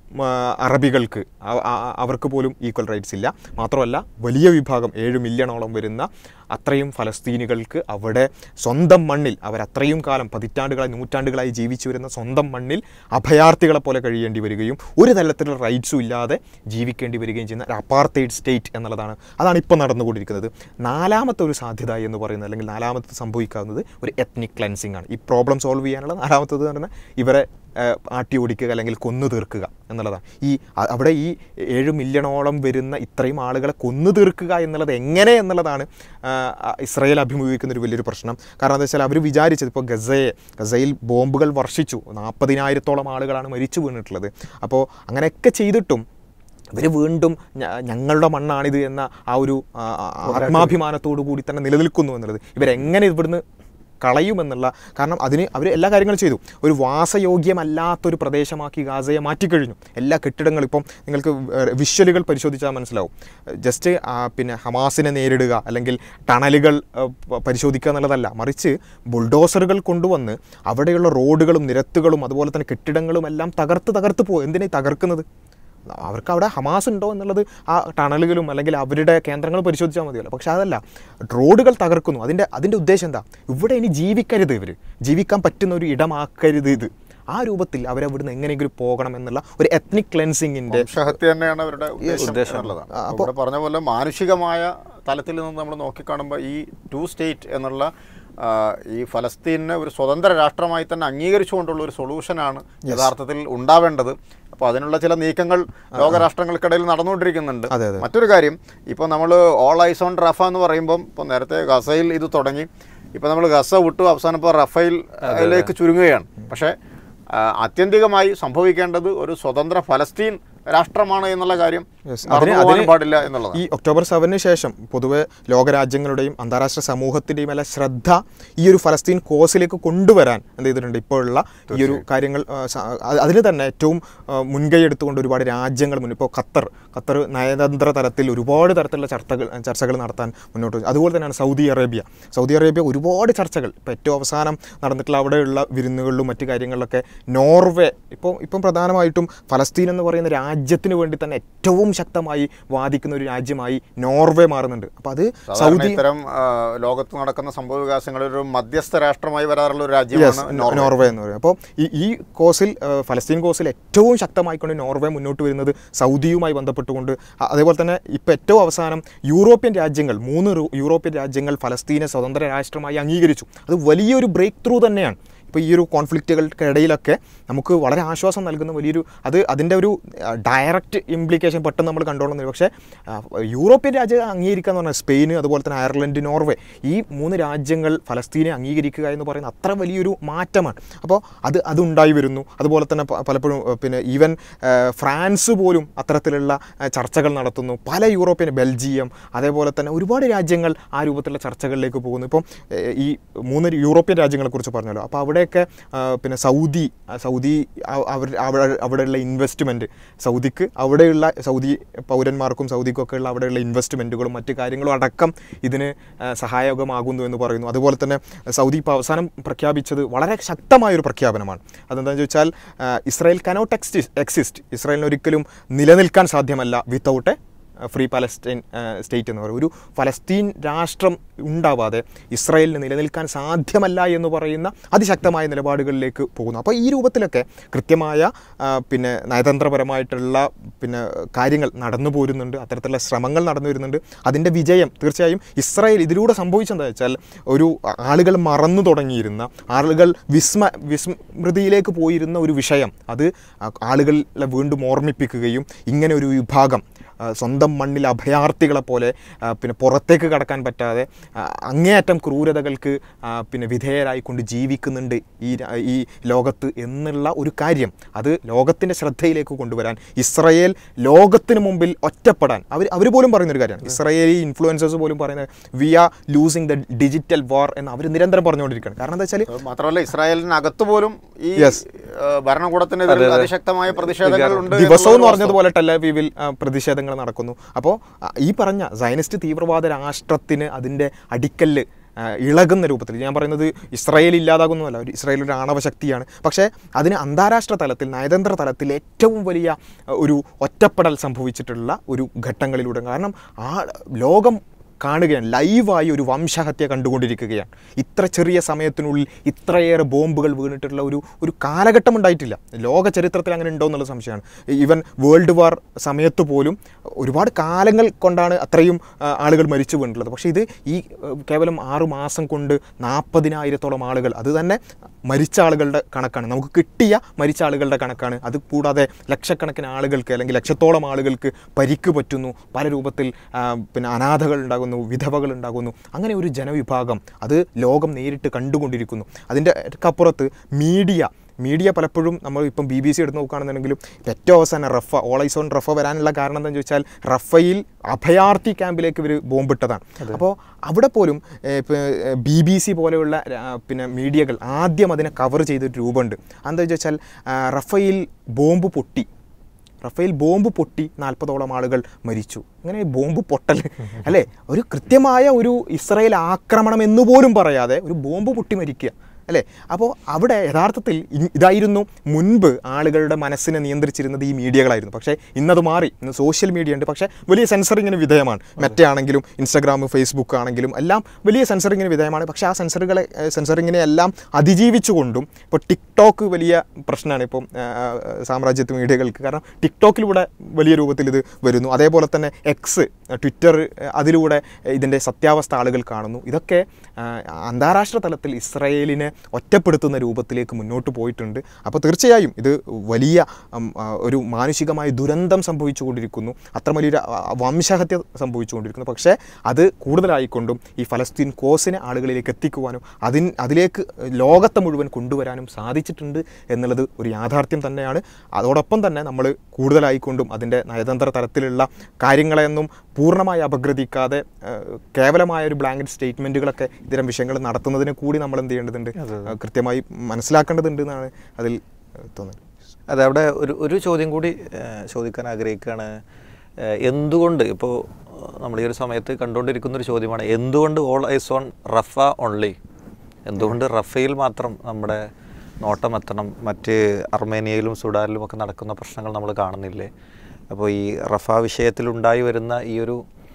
Speaker 1: അറബികൾക്ക് അവർക്ക് പോലും ഈക്വൽ റൈറ്റ്സ് ഇല്ല. മാത്രമല്ല വലിയ വിഭാഗം ഏഴ് മില്യണോളം വരുന്ന അത്രയും ഫലസ്തീനികൾക്ക് അവിടെ സ്വന്തം മണ്ണിൽ അവരത്രയും കാലം പതിറ്റാണ്ടുകളായി നൂറ്റാണ്ടുകളായി ജീവിച്ചു വരുന്ന സ്വന്തം മണ്ണിൽ അഭയാർത്ഥികളെ പോലെ കഴിയേണ്ടി വരികയും ഒരു തരത്തിലുള്ള റൈറ്റ്സും ഇല്ലാതെ ജീവിക്കേണ്ടി വരികയും ചെയ്യുന്ന ഒരു അപ്പാർത്തൈഡ് സ്റ്റേറ്റ് എന്നുള്ളതാണ്. അതാണ് ഇപ്പോൾ നടന്നുകൊണ്ടിരിക്കുന്നത്. നാലാമത്തെ ഒരു സാധ്യത എന്ന് പറയുന്നത്, അല്ലെങ്കിൽ നാലാമത്തെ സംഭവിക്കാവുന്നത് ഒരു എത്നിക് ക്ലെൻസിങ് ആണ്. ഈ പ്രോബ്ലം സോൾവ് ചെയ്യാനുള്ള നാലാമത്തത് പറഞ്ഞാൽ ഇവരെ ആട്ടി ഓടിക്കുക അല്ലെങ്കിൽ കൊന്നു തീർക്കുക എന്നുള്ളതാണ്. ഈ അവിടെ ഈ ഏഴ് മില്യണോളം വരുന്ന ഇത്രയും ആളുകളെ കൊന്നു തീർക്കുക എന്നുള്ളത് എങ്ങനെ എന്നുള്ളതാണ് ഇസ്രായേൽ അഭിമുഖീകരിക്കുന്ന ഒരു വലിയൊരു പ്രശ്നം. കാരണം എന്താ വെച്ചാൽ അവർ വിചാരിച്ചത് ഇപ്പോൾ ഗസയെ ഗസയിൽ ബോംബുകൾ വർഷിച്ചു, നാൽപ്പതിനായിരത്തോളം ആളുകളാണ് മരിച്ചു വീണിട്ടുള്ളത്. അപ്പോൾ അങ്ങനെയൊക്കെ ചെയ്തിട്ടും ഇവർ വീണ്ടും ഞങ്ങളുടെ മണ്ണാണിത് എന്ന ആ ഒരു ആത്മാഭിമാനത്തോടു കൂടി തന്നെ നിലനിൽക്കുന്നു എന്നുള്ളത്. ഇവരെങ്ങനെ ഇവിടുന്ന് കളയുമെന്നുള്ള, കാരണം അതിന് അവർ എല്ലാ കാര്യങ്ങളും ചെയ്തു. ഒരു വാസയോഗ്യമല്ലാത്തൊരു പ്രദേശമാക്കി ഗാസയെ മാറ്റിക്കഴിഞ്ഞു. എല്ലാ കെട്ടിടങ്ങളും ഇപ്പം നിങ്ങൾക്ക് വിഷ്വലുകൾ പരിശോധിച്ചാൽ മനസ്സിലാവും. ജസ്റ്റ് പിന്നെ ഹമാസിനെ നേരിടുക അല്ലെങ്കിൽ ടണലുകൾ പരിശോധിക്കുക എന്നുള്ളതല്ല, മറിച്ച് ബുൾഡോസറുകൾ കൊണ്ടുവന്ന് അവിടെയുള്ള റോഡുകളും നിരത്തുകളും അതുപോലെ തന്നെ കെട്ടിടങ്ങളും എല്ലാം തകർത്ത് തകർത്ത് പോകും. എന്തിനാണ് തകർക്കുന്നത്? അവർക്ക് അവിടെ ഹമാസ് ഉണ്ടോ എന്നുള്ളത് ആ ടണലുകളും അല്ലെങ്കിൽ അവരുടെ കേന്ദ്രങ്ങൾ പരിശോധിച്ചാൽ മതിയല്ലോ. പക്ഷെ അതല്ല, റോഡുകൾ തകർക്കുന്നു. അതിൻ്റെ അതിൻ്റെ ഉദ്ദേശം എന്താ? ഇവിടെ ഇനി ജീവിക്കരുത്, ഇവർ ജീവിക്കാൻ പറ്റുന്ന ഒരു ഇടമാക്കരുത് ഇത്. ആ രൂപത്തിൽ അവരവിടുന്ന് എങ്ങനെയെങ്കിലും പോകണം എന്നുള്ള ഒരു എത്നിക് ക്ലെൻസിങ്ങിൻ്റെ
Speaker 2: ഹത്യ തന്നെയാണ് അവരുടെ ഉദ്ദേശം ഉള്ളതാണ്. അപ്പോൾ പറഞ്ഞ പോലെ മാനുഷികമായ തലത്തിൽ നിന്ന് നമ്മൾ നോക്കിക്കാണുമ്പോൾ ഈ ടു സ്റ്റേറ്റ് എന്നുള്ള ഈ ഫലസ്തീനെ ഒരു സ്വതന്ത്ര രാഷ്ട്രമായി തന്നെ അംഗീകരിച്ചുകൊണ്ടുള്ള ഒരു സൊല്യൂഷനാണ് യഥാർത്ഥത്തിൽ ഉണ്ടാവേണ്ടത്. അപ്പോൾ അതിനുള്ള ചില നീക്കങ്ങൾ ലോകരാഷ്ട്രങ്ങൾക്കിടയിൽ നടന്നുകൊണ്ടിരിക്കുന്നുണ്ട്. മറ്റൊരു കാര്യം, ഇപ്പോൾ നമ്മൾ ഓൾ ഐസ് ഓൺ റഫ എന്ന് പറയുമ്പം ഇപ്പോൾ നേരത്തെ ഗസയിൽ ഇത് തുടങ്ങി, ഇപ്പോൾ നമ്മൾ ഗസ വിട്ടു അവസാനം ഇപ്പോൾ റഫയിലേക്ക് ചുരുങ്ങുകയാണ്. പക്ഷേ ആത്യന്തികമായി സംഭവിക്കേണ്ടത് ഒരു സ്വതന്ത്ര ഫലസ്തീൻ രാഷ്ട്രമാണ് എന്നുള്ള കാര്യം പാടില്ല എന്നുള്ളത്.
Speaker 1: ഈ ഒക്ടോബർ സെവനിന് ശേഷം പൊതുവെ ലോകരാജ്യങ്ങളുടെയും അന്താരാഷ്ട്ര സമൂഹത്തിൻ്റെയും എല്ലാം ശ്രദ്ധ ഈ ഒരു ഫലസ്തീൻ കോസിലേക്ക് കൊണ്ടുവരാൻ എന്ത് ചെയ്തിട്ടുണ്ട്. ഇപ്പോഴുള്ള ഈ ഒരു കാര്യങ്ങൾ അതിന് തന്നെ ഏറ്റവും മുൻകൈ എടുത്തുകൊണ്ട് ഒരുപാട് രാജ്യങ്ങൾ മുൻ ഇപ്പോൾ ഖത്തർ ഖത്തർ നയതന്ത്ര തലത്തിൽ ഒരുപാട് തരത്തിലുള്ള ചർച്ചകൾ ചർച്ചകൾ നടത്താൻ മുന്നോട്ട് വന്നു. അതുപോലെ തന്നെയാണ് സൗദി അറേബ്യ സൗദി അറേബ്യ ഒരുപാട് ചർച്ചകൾ ഇപ്പോൾ ഏറ്റവും അവസാനം നടന്നിട്ടുള്ള അവിടെയുള്ള വിരുന്നുകളിലും മറ്റു കാര്യങ്ങളിലൊക്കെ നോർവേ ഇപ്പോൾ ഇപ്പം പ്രധാനമായിട്ടും ഫലസ്തീൻ എന്ന് പറയുന്ന രാജ്യത്തിന് വേണ്ടി തന്നെ ഏറ്റവും ശക്തമായി വാദിക്കുന്ന ഒരു രാജ്യമായി നോർവേ മാറുന്നുണ്ട്. അപ്പോൾ അത് സൗദി
Speaker 2: ഇത്തരം ലോകത്ത് നടക്കുന്ന സംഭവ വികാസങ്ങളിൽ ഒരു മധ്യസ്ഥ രാഷ്ട്രമായി വരാറുള്ള ഒരു രാജ്യമാണ്
Speaker 1: നോർവേ എന്ന് പറയുന്നത്. അപ്പോൾ ഈ ഈ കോസിൽ ഫലസ്തീൻ കോസിൽ ഏറ്റവും ശക്തമായിക്കൊണ്ട് നോർവേ മുന്നോട്ട് വരുന്നത് സൗദിയുമായി ബന്ധപ്പെട്ടുകൊണ്ട്. അതേപോലെ തന്നെ ഇപ്പോൾ ഏറ്റവും അവസാനം യൂറോപ്യൻ രാജ്യങ്ങൾ മൂന്ന് യൂറോപ്യൻ രാജ്യങ്ങൾ ഫലസ്തീനെ സ്വതന്ത്ര രാഷ്ട്രമായി അംഗീകരിച്ചു. അത് വലിയൊരു ബ്രേക്ക് ത്രൂ തന്നെയാണ്. ഇപ്പോൾ ഈ ഒരു കോൺഫ്ലിക്റ്റുകൾക്കിടയിലൊക്കെ നമുക്ക് വളരെ ആശ്വാസം നൽകുന്ന വലിയൊരു അത് അതിൻ്റെ ഒരു ഡയറക്റ്റ് ഇംപ്ലിക്കേഷൻ പെട്ടെന്ന് നമ്മൾ കണ്ടുകൊള്ളുന്നില്ല. പക്ഷേ യൂറോപ്യൻ രാജ്യം അംഗീകരിക്കുക എന്ന് പറഞ്ഞാൽ സ്പെയിൻ, അതുപോലെ തന്നെ അയർലൻഡ്, നോർവേ, ഈ മൂന്ന് രാജ്യങ്ങൾ ഫലസ്തീനെ അംഗീകരിക്കുക എന്ന് പറയുന്ന അത്ര വലിയൊരു മാറ്റമാണ്. അപ്പോൾ അത് അതുണ്ടായി വരുന്നു. അതുപോലെ തന്നെ പലപ്പോഴും പിന്നെ ഈവൻ ഫ്രാൻസ് പോലും അത്തരത്തിലുള്ള ചർച്ചകൾ നടത്തുന്നു. പല യൂറോപ്യൻ, ബെൽജിയം, അതേപോലെ തന്നെ ഒരുപാട് രാജ്യങ്ങൾ ആ രൂപത്തിലുള്ള ചർച്ചകളിലേക്ക് പോകുന്നു. ഇപ്പം ഈ മൂന്ന് യൂറോപ്യൻ രാജ്യങ്ങളെക്കുറിച്ച് പറഞ്ഞല്ലോ. അപ്പോൾ അവിടെ ഒക്കെ പിന്നെ സൗദി സൗദി അവർ അവിടെയുള്ള ഇൻവെസ്റ്റ്മെൻറ്റ് സൗദിക്ക് അവിടെയുള്ള സൗദി പൗരന്മാർക്കും സൗദിക്കൊക്കെ ഉള്ള അവിടെയുള്ള ഇൻവെസ്റ്റ്മെൻറ്റുകളും മറ്റു കാര്യങ്ങളും അടക്കം ഇതിന് സഹായകമാകുന്നു എന്ന് പറയുന്നു. അതുപോലെ തന്നെ സൗദി ഇപ്പോൾ അവസാനം പ്രഖ്യാപിച്ചത് വളരെ ശക്തമായൊരു പ്രഖ്യാപനമാണ്. അതെന്താണെന്ന് ചോദിച്ചാൽ ഇസ്രായേൽ കനോട്ട് എക്സിസ്റ്റ് എക്സിസ്റ്റ് ഇസ്രായേലിന് ഒരിക്കലും നിലനിൽക്കാൻ സാധ്യമല്ല without a free Palestine state എന്ന് പറയും. ഒരു ഫലസ്തീൻ രാഷ്ട്രം ഉണ്ടാവാതെ ഇസ്രായേലിന് നിലനിൽക്കാൻ സാധ്യമല്ല എന്ന് പറയുന്ന അതിശക്തമായ നിലപാടുകളിലേക്ക് പോകുന്നു. അപ്പോൾ ഈ രൂപത്തിലൊക്കെ കൃത്യമായ പിന്നെ നയതന്ത്രപരമായിട്ടുള്ള പിന്നെ കാര്യങ്ങൾ നടന്നു പോരുന്നുണ്ട്, അത്തരത്തിലുള്ള ശ്രമങ്ങൾ നടന്നു വരുന്നുണ്ട്. അതിൻ്റെ വിജയം തീർച്ചയായും ഇസ്രായേൽ ഇതിലൂടെ സംഭവിച്ചെന്താ വെച്ചാൽ ഒരു ആളുകൾ മറന്നു തുടങ്ങിയിരുന്ന, ആളുകൾ വിസ്മ വിസ്മൃതിയിലേക്ക് പോയിരുന്ന ഒരു വിഷയം അത് ആളുകളെ വീണ്ടും ഓർമ്മിപ്പിക്കുകയും ഇങ്ങനെ ഒരു വിഭാഗം സ്വന്തം മണ്ണിൽ അഭയാർത്ഥികളെ പോലെ പിന്നെ പുറത്തേക്ക് കടക്കാൻ പറ്റാതെ അങ്ങേയറ്റം ക്രൂരതകൾക്ക് പിന്നെ വിധേയരായിക്കൊണ്ട് ജീവിക്കുന്നുണ്ട് ഈ ഈ ലോകത്ത് എന്നുള്ള ഒരു കാര്യം അത് ലോകത്തിൻ്റെ ശ്രദ്ധയിലേക്ക് കൊണ്ടുവരാൻ ഇസ്രായേൽ ലോകത്തിന് മുമ്പിൽ ഒറ്റപ്പെടാൻ അവർ അവർ പോലും പറയുന്നൊരു കാര്യമാണ്. ഇസ്രായേലി ഇൻഫ്ലുവൻസേഴ്സ് പോലും പറയുന്നത് we are losing the digital war എന്ന് അവർ നിരന്തരം പറഞ്ഞുകൊണ്ടിരിക്കുകയാണ്. കാരണം എന്താ വെച്ചാൽ മാത്രമല്ല
Speaker 2: ഇസ്രായേലിനകത്ത് പോലും ഈ ഭരണകൂടത്തിനെതിരെ അതിശക്തമായ പ്രതിഷേധങ്ങളുണ്ട്.
Speaker 1: ദിവസവും എന്ന് പറഞ്ഞതുപോലെ ടെലവീവിൽ പ്രതിഷേധങ്ങൾ നടക്കുന്നു. അപ്പോൾ ഈ പറഞ്ഞ സയനിസ്റ്റ് തീവ്രവാദ രാഷ്ട്രത്തിന് അതിൻ്റെ അടിക്കല്ല് ഇളകുന്ന രൂപത്തിൽ, ഞാൻ പറയുന്നത് ഇസ്രായേൽ ഇല്ലാതാകുന്നതല്ല, ഒരു ഇസ്രായേൽ ഒരു ആണവശക്തിയാണ്, പക്ഷേ അതിന് അന്താരാഷ്ട്ര തലത്തിൽ നയതന്ത്ര തലത്തിൽ ഏറ്റവും വലിയ ഒരു ഒറ്റപ്പെടൽ സംഭവിച്ചിട്ടുള്ള ഒരു ഘട്ടങ്ങളിലൂടെ. കാരണം ആ ലോകം കാണുകയാണ്, ലൈവായി ഒരു വംശഹത്യ കണ്ടുകൊണ്ടിരിക്കുകയാണ്. ഇത്ര ചെറിയ സമയത്തിനുള്ളിൽ ഇത്രയേറെ ബോംബുകൾ വീണിട്ടുള്ള ഒരു ഒരു കാലഘട്ടം ഉണ്ടായിട്ടില്ല. ലോക ചരിത്രത്തിൽ അങ്ങനെ ഉണ്ടോ എന്നുള്ള സംശയമാണ്. ഈവൻ വേൾഡ് വാർ സമയത്ത് പോലും ഒരുപാട് കാലങ്ങൾ കൊണ്ടാണ് അത്രയും ആളുകൾ മരിച്ചു വീണിട്ടുള്ളത്. പക്ഷേ ഇത് ഈ കേവലം ആറു മാസം കൊണ്ട് നാൽപ്പതിനായിരത്തോളം ആളുകൾ, അത് തന്നെ മരിച്ച ആളുകളുടെ കണക്കാണ്, നമുക്ക് കിട്ടിയ മരിച്ച ആളുകളുടെ കണക്കാണ്. അത് കൂടാതെ ലക്ഷക്കണക്കിന് ആളുകൾക്ക് അല്ലെങ്കിൽ ലക്ഷത്തോളം ആളുകൾക്ക് പരിക്ക് പറ്റുന്നു, പല രൂപത്തിൽ പിന്നെ അനാഥകൾ ഉണ്ടാകുന്നു, വിധവകൾ ഉണ്ടാകുന്നു. അങ്ങനെ ഒരു ജനവിഭാഗം അത് ലോകം നേരിട്ട് കണ്ടുകൊണ്ടിരിക്കുന്നു. അതിൻ്റെ അപ്പുറത്ത് മീഡിയ മീഡിയ പലപ്പോഴും നമ്മൾ ഇപ്പം ബി ബി സി എടുത്ത് നോക്കുകയാണെന്നുണ്ടെങ്കിലും ഏറ്റവും അവസാനം Rafah all eyes on Rafah വരാനുള്ള കാരണം എന്താണെന്ന് ചോദിച്ചാൽ റഫയിൽ അഭയാർത്ഥി ക്യാമ്പിലേക്ക് ഇവർ ബോംബിട്ടതാണ്. അപ്പോൾ അവിടെ പോലും ബി ബി സി പോലെയുള്ള പിന്നെ മീഡിയകൾ ആദ്യം അതിനെ കവർ ചെയ്തൊരു രൂപമുണ്ട്. എന്താണെന്ന് ചോദിച്ചാൽ റഫയിൽ ബോംബ് പൊട്ടി റഫേൽ ബോംബ് പൊട്ടി നാൽപ്പതോളം ആളുകൾ മരിച്ചു. അങ്ങനെ ബോംബ് പൊട്ടൽ അല്ലേ, ഒരു കൃത്യമായ ഒരു ഇസ്രായേൽ ആക്രമണം എന്നുപോലും പറയാതെ ഒരു ബോംബ് പൊട്ടി മരിക്കുക അല്ലേ. അപ്പോൾ അവിടെ യഥാർത്ഥത്തിൽ ഇതായിരുന്നു മുൻപ് ആളുകളുടെ മനസ്സിനെ നിയന്ത്രിച്ചിരുന്നത് ഈ മീഡിയകളായിരുന്നു. പക്ഷേ ഇന്നത് മാറി, ഇന്ന് സോഷ്യൽ മീഡിയ ഉണ്ട്, പക്ഷേ വലിയ സെൻസറിങ്ങിന് വിധേയമാണ്. മെറ്റ ആണെങ്കിലും ഇൻസ്റ്റാഗ്രാം, ഫേസ്ബുക്ക് ആണെങ്കിലും എല്ലാം വലിയ സെൻസറിങ്ങിന് വിധേയമാണ്. പക്ഷേ ആ സെൻസറുകളെ സെൻസറിങ്ങിനെ എല്ലാം അതിജീവിച്ചുകൊണ്ടും ഇപ്പോൾ ടിക്ടോക്ക് വലിയ പ്രശ്നമാണ് ഇപ്പം സാമ്രാജ്യത്വ മീഡിയകൾക്ക്. കാരണം ടിക്ടോക്കിലൂടെ വലിയ രൂപത്തിൽ ഇത് വരുന്നു. അതേപോലെ തന്നെ എക്സ്, ട്വിറ്റർ, അതിലൂടെ ഇതിൻ്റെ സത്യാവസ്ഥ ആളുകൾ കാണുന്നു. ഇതൊക്കെ അന്താരാഷ്ട്ര തലത്തിൽ ഇസ്രായേലിനെ ഒറ്റപ്പെടുത്തുന്ന രൂപത്തിലേക്ക് മുന്നോട്ട് പോയിട്ടുണ്ട്. അപ്പോൾ തീർച്ചയായും ഇത് വലിയ ഒരു മാനുഷികമായ ദുരന്തം സംഭവിച്ചു കൊണ്ടിരിക്കുന്നു, അത്ര വലിയൊരു വംശഹത്യ സംഭവിച്ചുകൊണ്ടിരിക്കുന്നു. പക്ഷേ അത് കൂടുതലായിക്കൊണ്ടും ഈ ഫലസ്തീൻ കോസിനെ ആളുകളിലേക്ക് എത്തിക്കുവാനും അതിന് അതിലേക്ക് ലോകത്തെ മുഴുവൻ കൊണ്ടുവരാനും സാധിച്ചിട്ടുണ്ട് എന്നുള്ളത് ഒരു യാഥാർത്ഥ്യം തന്നെയാണ്. അതോടൊപ്പം തന്നെ നമ്മൾ കൂടുതലായിക്കൊണ്ടും അതിൻ്റെ നയതന്ത്ര തലത്തിലുള്ള കാര്യങ്ങളെയൊന്നും പൂർണ്ണമായി അപഗ്രഥിക്കാതെ കേവലമായ ഒരു ബ്ലാങ്കറ്റ് സ്റ്റേറ്റ്മെൻറ്റുകളൊക്കെ ഇത്തരം വിഷയങ്ങൾ നടത്തുന്നതിന് കൂടി നമ്മൾ എന്ത് ചെയ്യേണ്ടതുണ്ട്, കൃത്യമായി മനസ്സിലാക്കേണ്ടതുണ്ട് എന്നാണ് അതിൽ തോന്നുന്നത്.
Speaker 3: അതെ, അവിടെ ഒരു ഒരു ചോദ്യം കൂടി ചോദിക്കാൻ ആഗ്രഹിക്കുകയാണ്. എന്തുകൊണ്ട് ഇപ്പോൾ നമ്മൾ ഈ ഒരു സമയത്ത് കണ്ടുകൊണ്ടിരിക്കുന്നൊരു ചോദ്യമാണ്, എന്തുകൊണ്ട് all eyes on Rafah only? എന്തുകൊണ്ട് റഫയിൽ മാത്രം നമ്മുടെ നോട്ടം എത്തണം? മറ്റ് അർമേനിയയിലും സുഡാനിലും ഒക്കെ നടക്കുന്ന പ്രശ്നങ്ങൾ നമ്മൾ കാണുന്നില്ലേ? അപ്പോൾ ഈ റഫ വിഷയത്തിലുണ്ടായി വരുന്ന ഈ ഒരു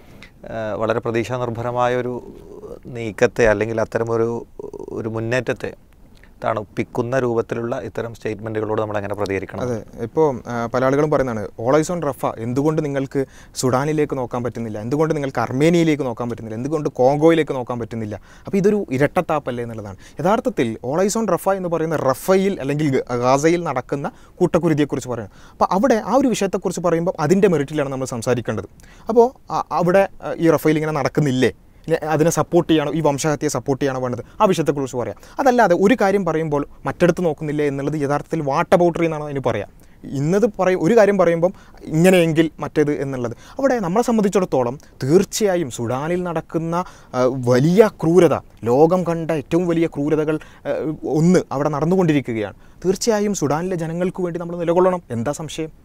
Speaker 3: വളരെ പ്രതീക്ഷാനിർഭരമായൊരു നീക്കത്തെ അല്ലെങ്കിൽ അത്തരമൊരു ഒരു മുന്നേറ്റത്തെ തണുപ്പിക്കുന്ന രൂപത്തിലുള്ള ഇത്തരം സ്റ്റേറ്റ്മെൻറ്റുകളോട് നമ്മൾ എങ്ങനെ പ്രതികരിക്കണം?
Speaker 1: അതെ, ഇപ്പോൾ പല ആളുകളും പറയുന്നതാണ് ഓൾ ഐസ് ഓൺ റഫ, എന്തുകൊണ്ട് നിങ്ങൾക്ക് സുഡാനിലേക്ക് നോക്കാൻ പറ്റുന്നില്ല, എന്തുകൊണ്ട് നിങ്ങൾക്ക് അർമേനിയയിലേക്ക് നോക്കാൻ പറ്റുന്നില്ല, എന്തുകൊണ്ട് കോങ്കോയിലേക്ക് നോക്കാൻ പറ്റുന്നില്ല? അപ്പോൾ ഇതൊരു ഇരട്ടത്താപ്പല്ലേ എന്നുള്ളതാണ്. യഥാർത്ഥത്തിൽ ഓൾ ഐസ് ഓൺ റഫ എന്ന് പറയുന്ന റഫയിൽ അല്ലെങ്കിൽ ഗാസയിൽ നടക്കുന്ന കൂട്ടക്കുരുതിയെക്കുറിച്ച് പറയുന്നത്. അപ്പോൾ അവിടെ ആ ഒരു വിഷയത്തെക്കുറിച്ച് പറയുമ്പോൾ അതിൻ്റെ മെറിറ്റിലാണ് നമ്മൾ സംസാരിക്കേണ്ടത്. അപ്പോൾ അവിടെ ഈ റഫയിൽ ഇങ്ങനെ നടക്കുന്നില്ലേ, അതിനെ സപ്പോർട്ട് ചെയ്യണോ, ഈ വംശഹത്യയെ സപ്പോർട്ട് ചെയ്യണോ വേണ്ടത്, ആ വിഷയത്തെക്കുറിച്ച് പറയാം. അതല്ലാതെ ഒരു കാര്യം പറയുമ്പോൾ മറ്റെടുത്ത് നോക്കുന്നില്ലേ എന്നുള്ളത് യഥാർത്ഥത്തിൽ വാട്ട് അബൌട്ടറി എന്നാണ് അതിന് പറയാം. ഇന്നത് പറയും ഒരു കാര്യം പറയുമ്പം ഇങ്ങനെയെങ്കിൽ മറ്റേത് എന്നുള്ളത്. അവിടെ നമ്മളെ സംബന്ധിച്ചിടത്തോളം തീർച്ചയായും സുഡാനിൽ നടക്കുന്ന വലിയ ക്രൂരത, ലോകം കണ്ട ഏറ്റവും വലിയ ക്രൂരതകൾ ഒന്ന് അവിടെ നടന്നുകൊണ്ടിരിക്കുകയാണ്. തീർച്ചയായും സുഡാനിലെ ജനങ്ങൾക്ക് വേണ്ടി നമ്മൾ നിലകൊള്ളണം, എന്താ സംശയം?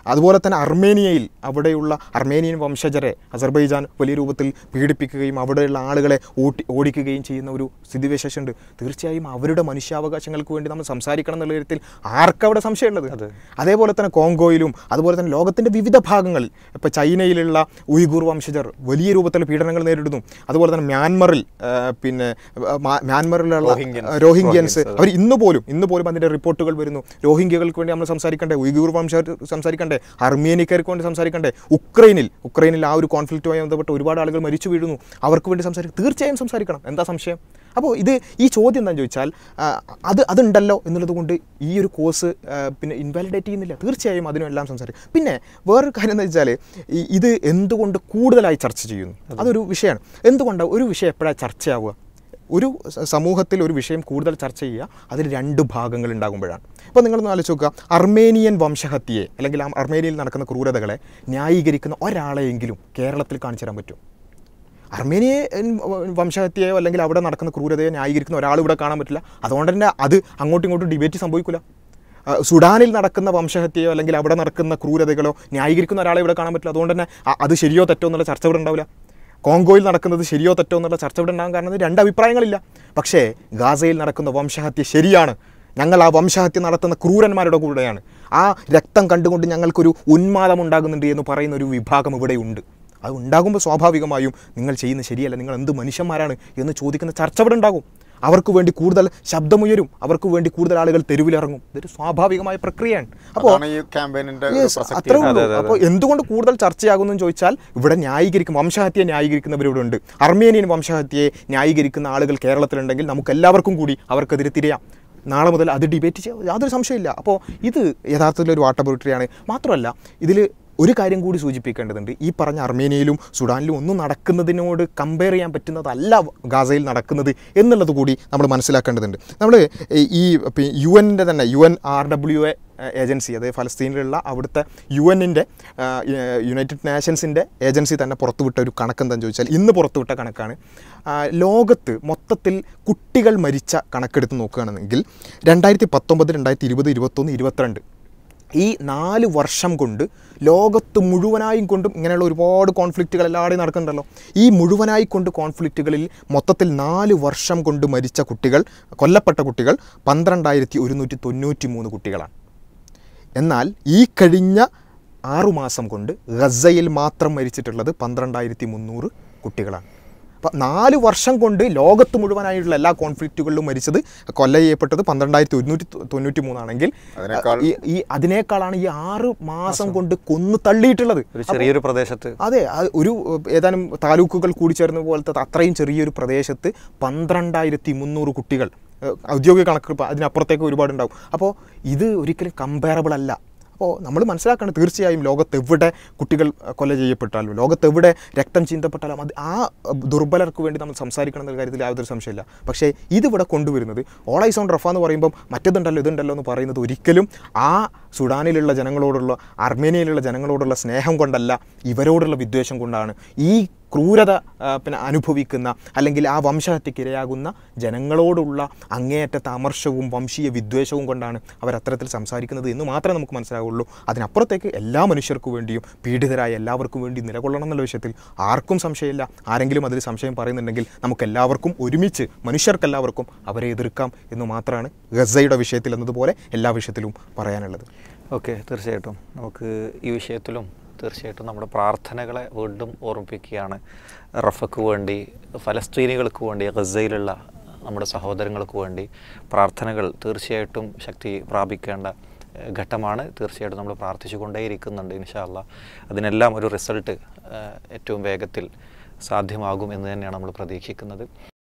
Speaker 1: അതുപോലെ തന്നെ അർമേനിയയിൽ അവിടെയുള്ള അർമേനിയൻ വംശജരെ അസർബൈജാൻ വലിയ രൂപത്തിൽ പീഡിപ്പിക്കുകയും അവിടെയുള്ള ആളുകളെ ഓട്ടി ഓടിക്കുകയും ചെയ്യുന്ന ഒരു സ്ഥിതിവിശേഷമുണ്ട്. തീർച്ചയായും അവരുടെ മനുഷ്യാവകാശങ്ങൾക്ക് വേണ്ടി നമ്മൾ സംസാരിക്കണം എന്നുള്ള കാര്യത്തിൽ ആർക്കവിടെ സംശയമുള്ളത്? അതേപോലെ തന്നെ കോങ്കോയിലും അതുപോലെ തന്നെ ലോകത്തിൻ്റെ വിവിധ ഭാഗങ്ങളിൽ ഇപ്പോൾ ചൈനയിലുള്ള ഉയ്ഗൂർ വംശജർ വലിയ രൂപത്തിൽ പീഡനങ്ങൾ നേരിടുന്നു. അതുപോലെ തന്നെ മ്യാൻമറിൽ പിന്നെ മ്യാൻമറിലുള്ള റോഹിംഗ്യൻസ് അവർ ഇന്ന് പോലും ഇന്ന് പോലും അതിൻ്റെ റിപ്പോർട്ടുകൾ വരുന്നു. റോഹിംഗ്യകൾക്ക് വേണ്ടി നമ്മൾ സംസാരിക്കണ്ടേ? ഉയ്ഗൂർ വംശജർ സംസാരിക്കണ്ടേ? അർമേനിയക്കാർക്ക് വേണ്ടി സംസാരിക്കണ്ടേ? ഉക്രൈനിൽ ഉക്രൈനിൽ ആ ഒരു കോൺഫ്ലിക്റ്റുമായി ബന്ധപ്പെട്ട് ഒരുപാട് ആളുകൾ മരിച്ചു വീഴുന്നു. അവർക്ക് വേണ്ടി സംസാരിക്കും. തീർച്ചയായും സംസാരിക്കണം. എന്താ സംശയം? അപ്പോൾ ഇത് ഈ ചോദ്യം എന്താണെന്ന് ചോദിച്ചാൽ അത് അതുണ്ടല്ലോ എന്നുള്ളത് കൊണ്ട് ഈ ഒരു കോഴ്സ് പിന്നെ ഇൻവാലിഡേറ്റ് ചെയ്യുന്നില്ല. തീർച്ചയായും അതിനെല്ലാം സംസാരിക്കും. പിന്നെ വേറൊരു കാര്യം എന്ന് വെച്ചാൽ ഇത് എന്തുകൊണ്ട് കൂടുതലായി ചർച്ച ചെയ്യുന്നു? അതൊരു വിഷയമാണ്. എന്തുകൊണ്ടാണ് ഒരു വിഷയം എപ്പോഴാണ് ചർച്ചയാവുക? ഒരു സമൂഹത്തിൽ ഒരു വിഷയം കൂടുതൽ ചർച്ച ചെയ്യുക അതിൽ രണ്ട് ഭാഗങ്ങൾ ഉണ്ടാകുമ്പോഴാണ്. ഇപ്പോൾ നിങ്ങളൊന്ന് ആലോചിച്ച് നോക്കുക, അർമേനിയൻ വംശഹത്യയെ അല്ലെങ്കിൽ അർമേനിയയിൽ നടക്കുന്ന ക്രൂരതകളെ ന്യായീകരിക്കുന്ന ഒരാളെയെങ്കിലും കേരളത്തിൽ കാണിച്ചു തരാൻ പറ്റും? അർമേനിയൻ വംശഹത്യയോ അല്ലെങ്കിൽ അവിടെ നടക്കുന്ന ക്രൂരതയെ ന്യായീകരിക്കുന്ന ഒരാൾ ഇവിടെ കാണാൻ പറ്റില്ല. അതുകൊണ്ട് തന്നെ അത് അങ്ങോട്ടും ഇങ്ങോട്ടും ഡിബേറ്റ് സംഭവിക്കില്ല. സുഡാനിൽ നടക്കുന്ന വംശഹത്യയോ അല്ലെങ്കിൽ അവിടെ നടക്കുന്ന ക്രൂരതകളോ ന്യായീകരിക്കുന്ന ഒരാളെ ഇവിടെ കാണാൻ പറ്റില്ല. അതുകൊണ്ട് തന്നെ അത് ശരിയോ തെറ്റോ എന്നുള്ള ചർച്ച ഇവിടെ ഉണ്ടാവില്ല. കോങ്കോയിൽ നടക്കുന്നത് ശരിയോ തെറ്റോ എന്നുള്ള ചർച്ച ഇവിടെ ഉണ്ടാകാൻ കാരണം രണ്ട് അഭിപ്രായങ്ങളില്ല. പക്ഷേ ഗാസയിൽ നടക്കുന്ന വംശഹത്യ ശരിയാണ്, ഞങ്ങൾ ആ വംശഹത്യ നടത്തുന്ന ക്രൂരന്മാരുടെ കൂടെയാണ്, ആ രക്തം കണ്ടുകൊണ്ട് ഞങ്ങൾക്കൊരു ഉന്മാദം ഉണ്ടാകുന്നുണ്ട് എന്ന് പറയുന്ന ഒരു വിഭാഗം ഇവിടെയുണ്ട്. അത് ഉണ്ടാകുമ്പോൾ സ്വാഭാവികമായും നിങ്ങൾ ചെയ്യുന്നത് ശരിയല്ല, നിങ്ങൾ എന്ത് മനുഷ്യന്മാരാണ് എന്ന് ചോദിക്കുന്ന ചർച്ച ഇവിടെ ഉണ്ടാകും. അവർക്ക് വേണ്ടി കൂടുതൽ ശബ്ദമുയരും, അവർക്ക് വേണ്ടി കൂടുതൽ ആളുകൾ തെരുവിലിറങ്ങും. ഇതൊരു സ്വാഭാവികമായ പ്രക്രിയയാണ്. അപ്പോൾ അത്രേ ഉള്ളൂ. അപ്പോൾ എന്തുകൊണ്ട് കൂടുതൽ ചർച്ചയാകുന്നു എന്ന് ചോദിച്ചാൽ ഇവിടെ ന്യായീകരിക്കും, വംശഹത്യയെ ന്യായീകരിക്കുന്നവരിവിടെ ഉണ്ട്. അർമേനിയൻ വംശഹത്യയെ ന്യായീകരിക്കുന്ന ആളുകൾ കേരളത്തിലുണ്ടെങ്കിൽ നമുക്ക് എല്ലാവർക്കും കൂടി അവർക്കെതിരെ തിരിയാം. നാളെ മുതൽ അത് ഡിബേറ്റ് ചെയ്യാം, യാതൊരു സംശയമില്ല. അപ്പോൾ ഇത് യഥാർത്ഥത്തിലൊരു വാട്ടബോറിറ്ററിയാണ്. മാത്രമല്ല ഇതിൽ ഒരു കാര്യം കൂടി സൂചിപ്പിക്കേണ്ടതുണ്ട്. ഈ പറഞ്ഞ അർമേനിയയിലും സുഡാനിലും ഒന്നും നടക്കുന്നതിനോട് കമ്പയർ ചെയ്യാൻ പറ്റുന്നതല്ല ഗാസയിൽ നടക്കുന്നത് എന്നുള്ളത് കൂടി നമ്മൾ മനസ്സിലാക്കേണ്ടതുണ്ട്. നമ്മൾ ഈ യു എൻ്റെ തന്നെ U N R W A ഏജൻസി, അതായത് ഫലസ്തീനിലുള്ള അവിടുത്തെ യു എന്നിൻ്റെ യുണൈറ്റഡ് നേഷൻസിൻ്റെ ഏജൻസി തന്നെ പുറത്തുവിട്ട ഒരു കണക്കെന്താണെന്ന് ചോദിച്ചാൽ, ഇന്ന് പുറത്തുവിട്ട കണക്കാണ്. ലോകത്ത് മൊത്തത്തിൽ കുട്ടികൾ മരിച്ച കണക്കെടുത്ത് നോക്കുകയാണെങ്കിൽ രണ്ടായിരത്തി പത്തൊമ്പത് രണ്ടായിരത്തി ഇരുപത് ഇരുപത്തൊന്ന് ഇരുപത്തിരണ്ട് ഈ നാല് വർഷം കൊണ്ട് ലോകത്ത് മുഴുവനായും കൊണ്ടും ഇങ്ങനെയുള്ള ഒരുപാട് കോൺഫ്ലിക്റ്റുകൾ എല്ലാവരുടെയും നടക്കുന്നുണ്ടല്ലോ. ഈ മുഴുവനായി കൊണ്ട് കോൺഫ്ലിക്റ്റുകളിൽ മൊത്തത്തിൽ നാല് വർഷം കൊണ്ട് മരിച്ച കുട്ടികൾ, കൊല്ലപ്പെട്ട കുട്ടികൾ പന്ത്രണ്ടായിരത്തി ഒരുന്നൂറ്റി തൊണ്ണൂറ്റി മൂന്ന് കുട്ടികളാണ്. എന്നാൽ ഈ കഴിഞ്ഞ ആറുമാസം കൊണ്ട് ഗസയിൽ മാത്രം മരിച്ചിട്ടുള്ളത് പന്ത്രണ്ടായിരത്തി മുന്നൂറ് കുട്ടികളാണ്. അപ്പം നാല് വർഷം കൊണ്ട് ലോകത്ത് മുഴുവനായിട്ടുള്ള എല്ലാ കോൺഫ്ലിക്റ്റുകളിലും മരിച്ചത്, കൊല്ല ചെയ്യപ്പെട്ടത് പന്ത്രണ്ടായിരത്തി ഒരുന്നൂറ്റി തൊണ്ണൂറ്റി മൂന്നാണെങ്കിൽ ഈ അതിനേക്കാളാണ് ഈ ആറ് മാസം കൊണ്ട് കൊന്നു തള്ളിയിട്ടുള്ളത്
Speaker 3: ചെറിയൊരു പ്രദേശത്ത്.
Speaker 1: അതെ, ഒരു ഏതാനും താലൂക്കുകൾ കൂടിച്ചേർന്ന പോലത്തെ അത്രയും ചെറിയൊരു പ്രദേശത്ത് പന്ത്രണ്ടായിരത്തി മുന്നൂറ് കുട്ടികൾ. ഔദ്യോഗിക കണക്ക് അതിനപ്പുറത്തേക്ക് ഒരുപാടുണ്ടാവും. അപ്പോൾ ഇത് ഒരിക്കലും കമ്പയറബിൾ അല്ല. അപ്പോൾ നമ്മൾ മനസ്സിലാക്കണം, തീർച്ചയായും ലോകത്തെവിടെ കുട്ടികൾ കൊല ചെയ്യപ്പെട്ടാലും ലോകത്തെവിടെ രക്തം ചീന്തപ്പെട്ടാലും അത് ആ ദുർബലർക്ക് വേണ്ടി നമ്മൾ സംസാരിക്കണം എന്ന കാര്യത്തിൽ യാതൊരു സംശയമില്ല. പക്ഷേ ഇതിവിടെ കൊണ്ടുവരുന്നത് ഓൾ ഐസ് ഓൺ റഫ എന്ന് പറയുമ്പം മറ്റേതുണ്ടല്ലോ ഇതുണ്ടല്ലോ എന്ന് പറയുന്നത് ഒരിക്കലും ആ സുഡാനിലുള്ള ജനങ്ങളോടുള്ള അർമേനിയയിലുള്ള ജനങ്ങളോടുള്ള സ്നേഹം കൊണ്ടല്ല, ഇവരോടുള്ള വിദ്വേഷം കൊണ്ടാണ്. ഈ ക്രൂരത പിന്നെ അനുഭവിക്കുന്ന അല്ലെങ്കിൽ ആ വംശഹത്യക്ക് ഇരയാകുന്ന ജനങ്ങളോടുള്ള അങ്ങേയറ്റത്തെ അമർഷവും വംശീയ വിദ്വേഷവും കൊണ്ടാണ് അവരത്തരത്തിൽ സംസാരിക്കുന്നത് എന്ന് മാത്രമേ നമുക്ക് മനസ്സിലാവുള്ളൂ. അതിനപ്പുറത്തേക്ക് എല്ലാ മനുഷ്യർക്കു വേണ്ടിയും പീഡിതരായ എല്ലാവർക്കും വേണ്ടി നിലകൊള്ളണം എന്നുള്ള വിഷയത്തിൽ ആർക്കും സംശയമില്ല. ആരെങ്കിലും അതിൽ സംശയം പറയുന്നുണ്ടെങ്കിൽ നമുക്കെല്ലാവർക്കും ഒരുമിച്ച് മനുഷ്യർക്കെല്ലാവർക്കും അവരെ എതിർക്കാം എന്ന് മാത്രമാണ് ഗസയുടെ വിഷയത്തിൽ എന്നതുപോലെ എല്ലാ വിഷയത്തിലും പറയാനുള്ളത്.
Speaker 3: ഓക്കെ, തീർച്ചയായിട്ടും നമുക്ക് ഈ വിഷയത്തിലും തീർച്ചയായിട്ടും നമ്മുടെ പ്രാർത്ഥനകളെ വീണ്ടും ഓർമ്മിപ്പിക്കുകയാണ്. റഫക്ക് വേണ്ടി, ഫലസ്തീനികൾക്ക് വേണ്ടി, ഗസയിലുള്ള നമ്മുടെ സഹോദരങ്ങൾക്ക് വേണ്ടി പ്രാർത്ഥനകൾ തീർച്ചയായിട്ടും ശക്തി പ്രാപിക്കേണ്ട ഘട്ടമാണ്. തീർച്ചയായിട്ടും നമ്മൾ പ്രാർത്ഥിച്ചു കൊണ്ടേയിരിക്കുന്നുണ്ട്. ഇൻഷാ അല്ലാഹ് അതിനെല്ലാം ഒരു റിസൾട്ട് ഏറ്റവും വേഗത്തിൽ സാധ്യമാകും എന്ന് തന്നെയാണ് നമ്മൾ പ്രതീക്ഷിക്കുന്നത്.